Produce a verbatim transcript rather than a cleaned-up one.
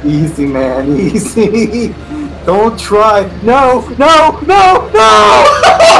Easy, man, easy. Don't try. No, no, no, no!